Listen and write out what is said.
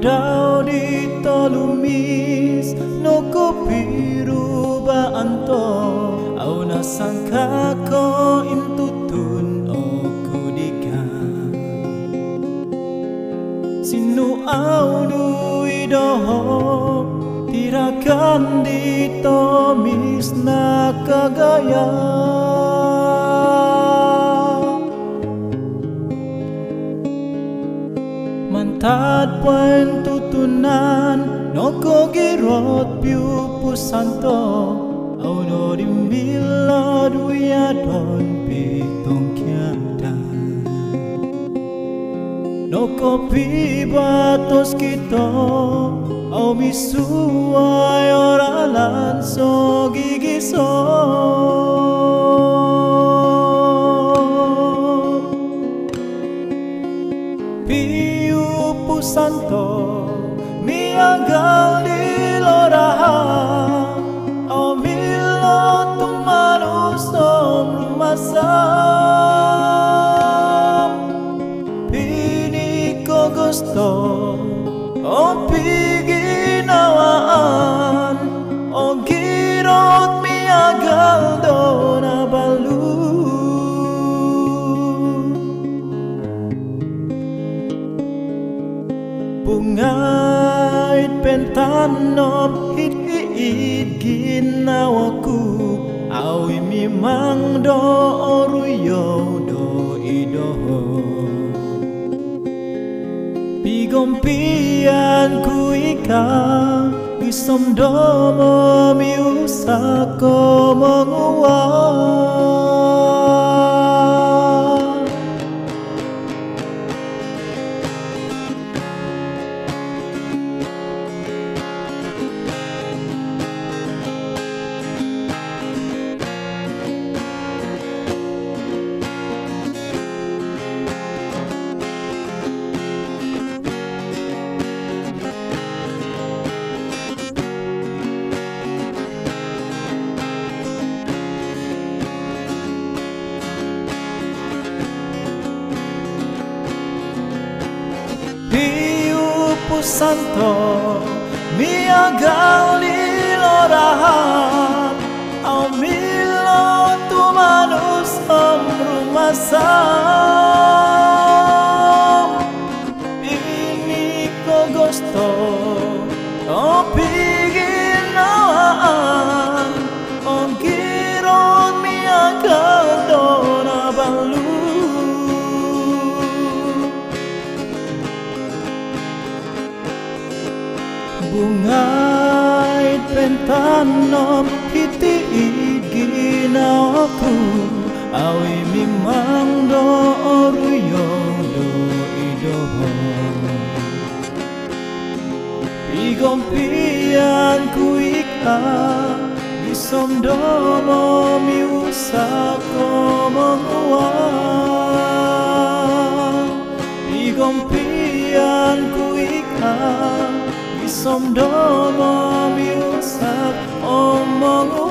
daw dito lumis no ko piru ba anto au nasangka ko intutun o kudika sinu au nu idoho tirakan dito mis na kagaya mantad puen tutunan no ko girot piu pusanto au no dimila duya don pitong kiada no ko pibatos kito au misuay oralan so gigiso santo mi agal di loraha au milo tumanus rumasam pini ko gusto o piginawaan o girot mi agal do na balu bungait pentanop hit ginawaku awi mimang do oruyo do idoho pigompian ku ika isom do mo miusako menguang santo mi agali lorahan au milo tu manus rumasam ini ko gusto o piginawaan o giron mi agal dona balu bungait pentanom hiti ginawaku awi mimang do oruyo do idoho pigompian ku ika isom do mo miusako menguang pigompian ku ika som do mo miusak omong